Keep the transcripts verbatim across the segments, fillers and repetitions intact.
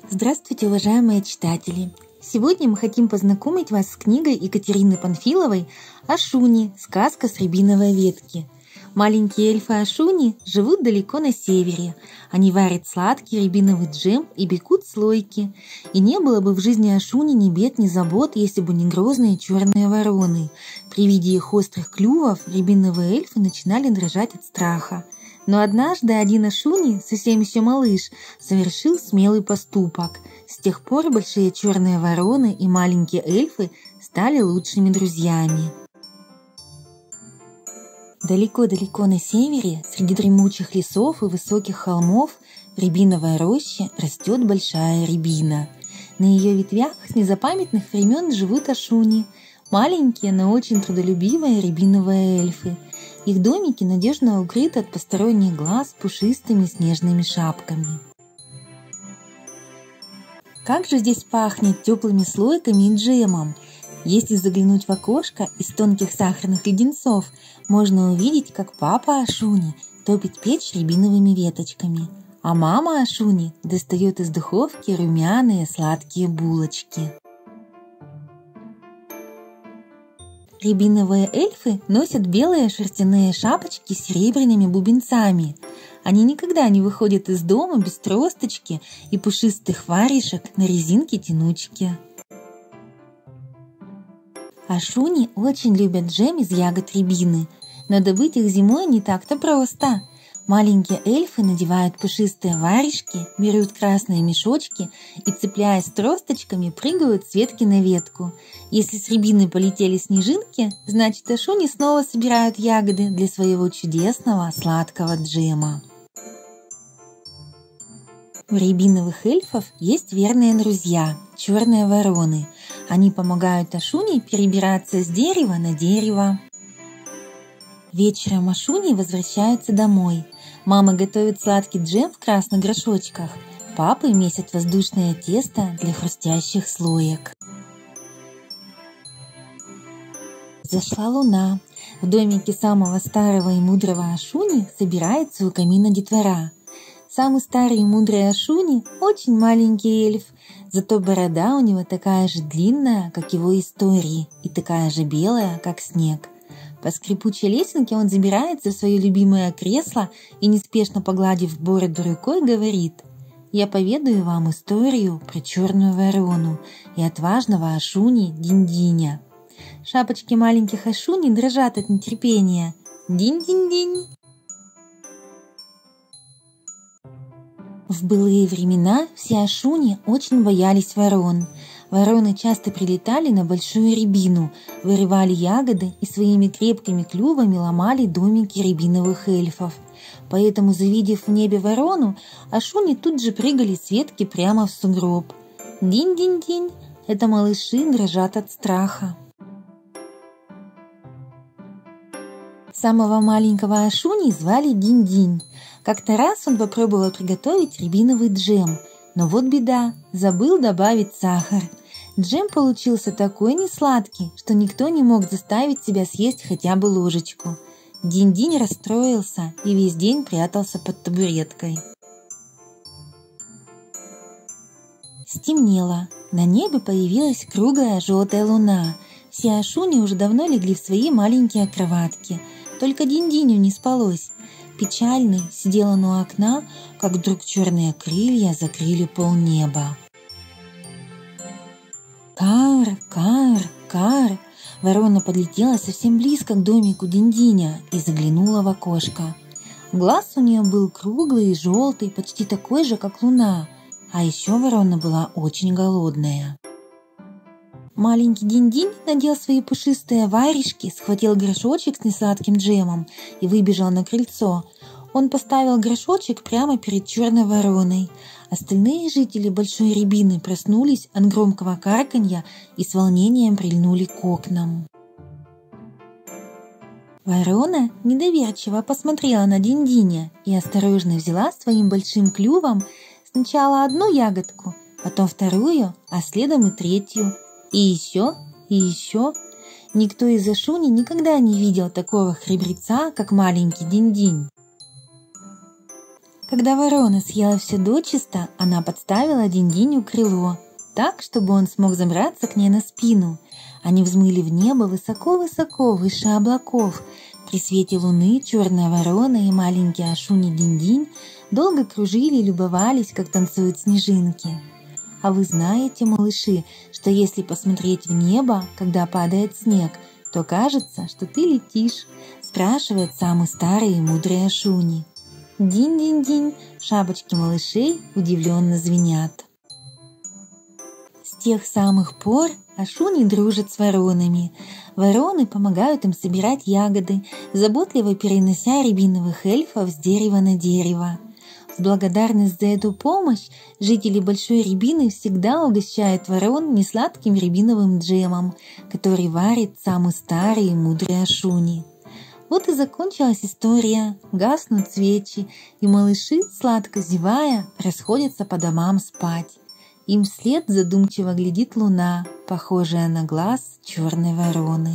Здравствуйте, уважаемые читатели! Сегодня мы хотим познакомить вас с книгой Екатерины Панфиловой «Ашуни. Сказка с рябиновой ветки». Маленькие эльфы Ашуни живут далеко на севере. Они варят сладкий рябиновый джем и пекут слойки. И не было бы в жизни Ашуни ни бед, ни забот, если бы не грозные черные вороны. При виде их острых клювов рябиновые эльфы начинали дрожать от страха. Но однажды один Ашуни, совсем еще малыш, совершил смелый поступок. С тех пор большие черные вороны и маленькие эльфы стали лучшими друзьями. Далеко-далеко на севере, среди дремучих лесов и высоких холмов, в рябиновой роще растет большая рябина. На ее ветвях с незапамятных времен живут Ашуни, маленькие, но очень трудолюбивые рябиновые эльфы. Их домики надежно укрыты от посторонних глаз пушистыми снежными шапками. Как же здесь пахнет теплыми слойками и джемом! Если заглянуть в окошко из тонких сахарных леденцов, можно увидеть, как папа Ашуни топит печь рябиновыми веточками, а мама Ашуни достает из духовки румяные сладкие булочки. Рябиновые эльфы носят белые шерстяные шапочки с серебряными бубенцами. Они никогда не выходят из дома без тросточки и пушистых варежек на резинке-тянучке. Ашуни очень любят джем из ягод рябины, но добыть их зимой не так-то просто. Маленькие эльфы надевают пушистые варежки, берут красные мешочки и, цепляясь тросточками, прыгают с ветки на ветку. Если с рябины полетели снежинки, значит, Ашуни снова собирают ягоды для своего чудесного сладкого джема. У рябиновых эльфов есть верные друзья – черные вороны. Они помогают Ашуни перебираться с дерева на дерево. Вечером Ашуни возвращаются домой. Мама готовит сладкий джем в красных горшочках. Папа месит воздушное тесто для хрустящих слоек. Зашла луна. В домике самого старого и мудрого Ашуни собирается у камина детвора. Самый старый и мудрый Ашуни – очень маленький эльф, зато борода у него такая же длинная, как его истории, и такая же белая, как снег. По скрипучей лесенке он забирается в свое любимое кресло и, неспешно погладив бороду рукой, говорит: «Я поведаю вам историю про черную ворону и отважного Ашуни Динь-Диня». Шапочки маленьких Ашуни дрожат от нетерпения. Динь-динь-динь! В былые времена все Ашуни очень боялись ворон. Вороны часто прилетали на большую рябину, вырывали ягоды и своими крепкими клювами ломали домики рябиновых эльфов. Поэтому, завидев в небе ворону, Ашуни тут же прыгали с ветки прямо в сугроб. Динь-динь-динь! Это малыши дрожат от страха. Самого маленького Ашуни звали Динь-Динь. Как-то раз он попробовал приготовить рябиновый джем, но вот беда, забыл добавить сахар. Джем получился такой несладкий, что никто не мог заставить себя съесть хотя бы ложечку. Динь-Динь расстроился и весь день прятался под табуреткой. Стемнело. На небе появилась круглая желтая луна. Все Ашуни уже давно легли в свои маленькие кроватки. Только Динь-Диню не спалось. Печальный сидел он у окна, как вдруг черные крылья закрыли полнеба. Кар, кар, кар! Ворона подлетела совсем близко к домику Динь-Диня и заглянула в окошко. Глаз у нее был круглый и желтый, почти такой же, как луна, а еще ворона была очень голодная. Маленький Динь-Динь надел свои пушистые варежки, схватил горшочек с несладким джемом и выбежал на крыльцо. Он поставил горшочек прямо перед черной вороной. Остальные жители большой рябины проснулись от громкого карканья и с волнением прильнули к окнам. Ворона недоверчиво посмотрела на Динь-Диня и осторожно взяла своим большим клювом сначала одну ягодку, потом вторую, а следом и третью. И еще, и еще. Никто из Ашуни никогда не видел такого храбреца, как маленький Динь-Динь. Когда ворона съела все дочисто, она подставила Динь-Диню крыло, так, чтобы он смог забраться к ней на спину. Они взмыли в небо высоко-высоко, выше облаков. При свете луны черная ворона и маленький Ашуни Динь-Динь долго кружили и любовались, как танцуют снежинки. А вы знаете, малыши, что если посмотреть в небо, когда падает снег, то кажется, что ты летишь, спрашивает самый старый и мудрый Ашуни. Динь-динь-динь, шапочки малышей удивленно звенят. С тех самых пор Ашуни дружат с воронами. Вороны помогают им собирать ягоды, заботливо перенося рябиновых эльфов с дерева на дерево. В благодарность за эту помощь жители Большой Рябины всегда угощают ворон несладким рябиновым джемом, который варит самый старый и мудрый Ашуни. Вот и закончилась история, гаснут свечи, и малыши, сладко зевая, расходятся по домам спать. Им вслед задумчиво глядит луна, похожая на глаз черной вороны.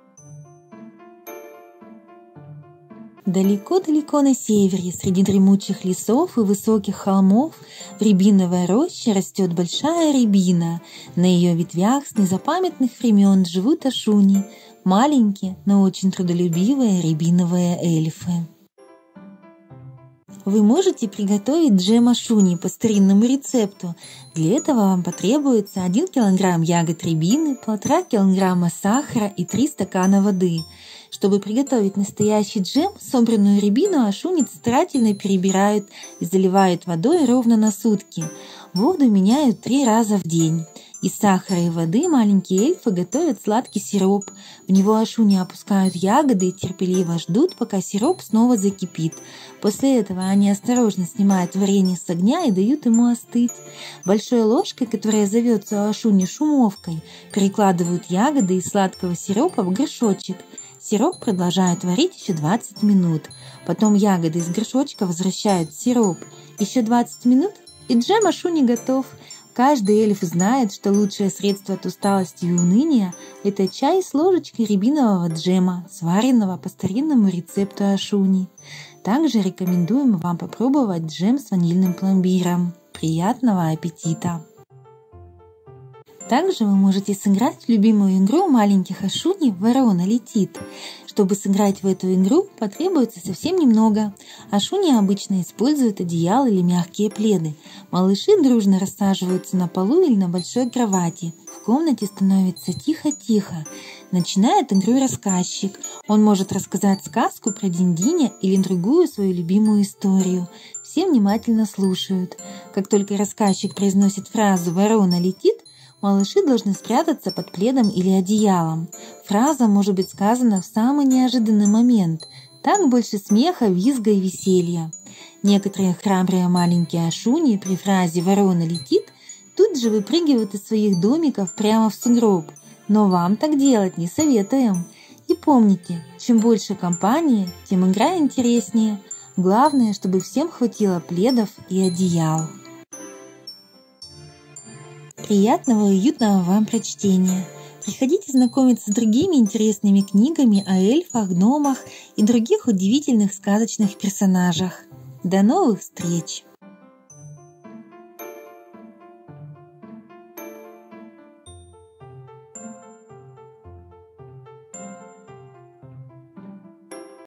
Далеко-далеко на севере, среди дремучих лесов и высоких холмов, в рябиновой роще растет большая рябина. На ее ветвях с незапамятных времен живут Ашуни, маленькие, но очень трудолюбивые рябиновые эльфы. Вы можете приготовить джем Ашуни по старинному рецепту. Для этого вам потребуется один килограмм ягод рябины, полтора килограмма сахара и три стакана воды. Чтобы приготовить настоящий джем, собранную рябину Ашуни старательно перебирают и заливают водой ровно на сутки. Воду меняют три раза в день. Из сахара и воды маленькие эльфы готовят сладкий сироп. В него Ашуни опускают ягоды и терпеливо ждут, пока сироп снова закипит. После этого они осторожно снимают варенье с огня и дают ему остыть. Большой ложкой, которая зовется у Ашуни шумовкой, перекладывают ягоды из сладкого сиропа в горшочек. Сироп продолжают варить еще двадцать минут. Потом ягоды из горшочка возвращают в сироп. Еще двадцать минут, и джем Ашуни готов. Каждый эльф знает, что лучшее средство от усталости и уныния – это чай с ложечкой рябинового джема, сваренного по старинному рецепту Ашуни. Также рекомендуем вам попробовать джем с ванильным пломбиром. Приятного аппетита! Также вы можете сыграть в любимую игру маленьких Ашуни «Ворона летит». Чтобы сыграть в эту игру, потребуется совсем немного. Ашуни обычно используют одеяло или мягкие пледы. Малыши дружно рассаживаются на полу или на большой кровати. В комнате становится тихо-тихо. Начинает игру рассказчик. Он может рассказать сказку про Динь-Диня или другую свою любимую историю. Все внимательно слушают. Как только рассказчик произносит фразу «Ворона летит», малыши должны спрятаться под пледом или одеялом. Фраза может быть сказана в самый неожиданный момент. Так больше смеха, визга и веселья. Некоторые храбрые маленькие Ашуни при фразе «Ворона летит» тут же выпрыгивают из своих домиков прямо в сугроб. Но вам так делать не советуем. И помните, чем больше компании, тем игра интереснее. Главное, чтобы всем хватило пледов и одеял. Приятного и уютного вам прочтения! Приходите знакомиться с другими интересными книгами о эльфах, гномах и других удивительных сказочных персонажах. До новых встреч!